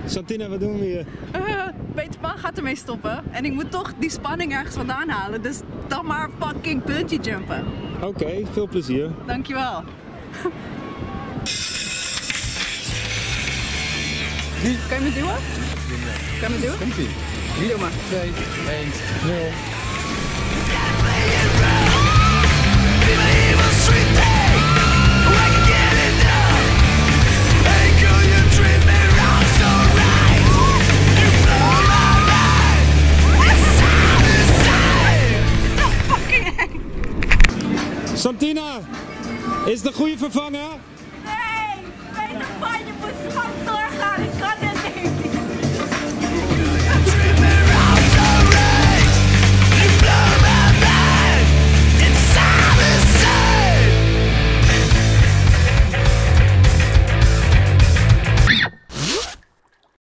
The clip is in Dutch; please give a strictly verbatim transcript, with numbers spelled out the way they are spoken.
Santina, wat doen we hier? Uh, Peter Pan gaat ermee stoppen en ik moet toch die spanning ergens vandaan halen, dus dan maar fucking bungee jumpen. Oké, okay, veel plezier. Dankjewel. Kan je me duwen? Kan je me duwen? Komt-ie. Doe maar. twee, één, nul. Santina, is het een goede vervanger? Nee, Peter Pan, je moet gewoon